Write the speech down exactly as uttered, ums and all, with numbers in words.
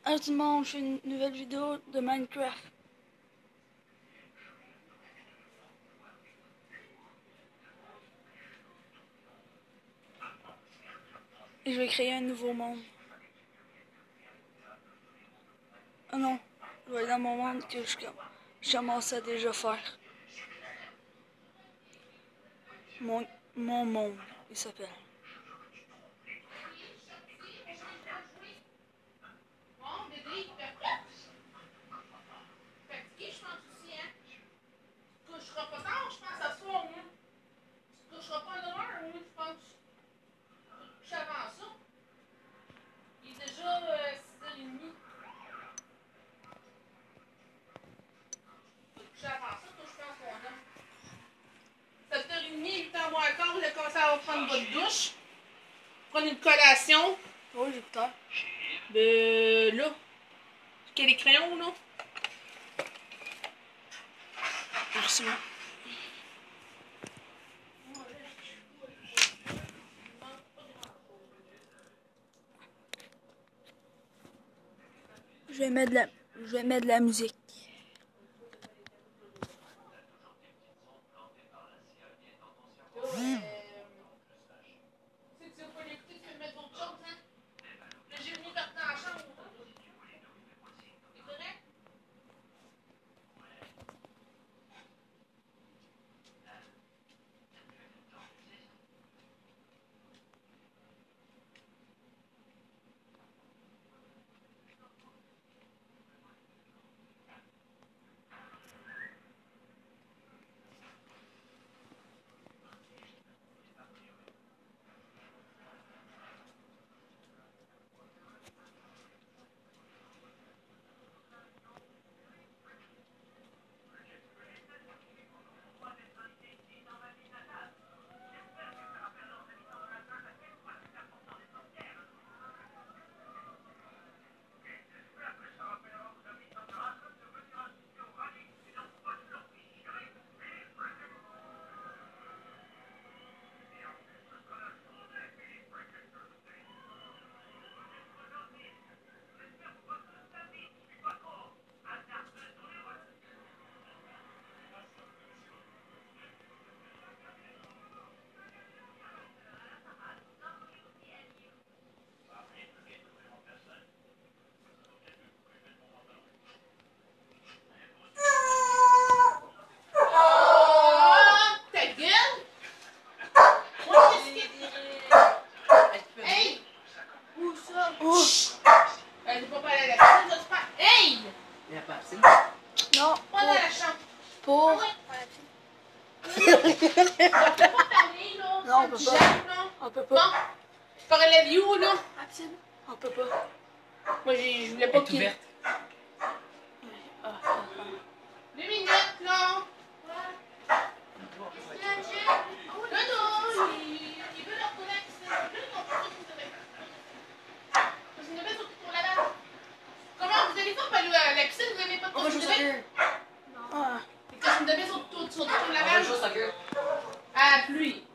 Allô tout le monde, je fais une nouvelle vidéo de Minecraft. Et je vais créer un nouveau monde. Ah non, je vais aller dans mon monde que je, je commence à déjà faire. Mon, mon monde, il s'appelle. Ça va prendre votre douche, prendre une collation. Oui, j'ai peur. De là. Quel les crayons, là? Merci. Je vais mettre de la, je vais mettre de la musique. Mmh. Si tu veux pas l'écouter, tu peux mettre autre chose, hein? Là, j'ai venu faire dans la chambre. C'est correct? Non, pas dans la chambre. Pour... Ah ouais. Non, on peut pas. On peut pas. Bon, parallèle you, là. Absolument. On peut pas. Moi, je voulais pas qu'il... ouverte. Ah, ah, ah. Deux minutes, là. Non, non, il, il veut leur connaître. Il veut qu'on fasse une semaine. Parce qu'il ne met surtout pour la base. Comment vous allez faire pour aller à la piscine? Vous n'avez pas de On va jouer au soccer. Ah. Et quand vous devez surtout pour la On va base. jouer au soccer. À la pluie.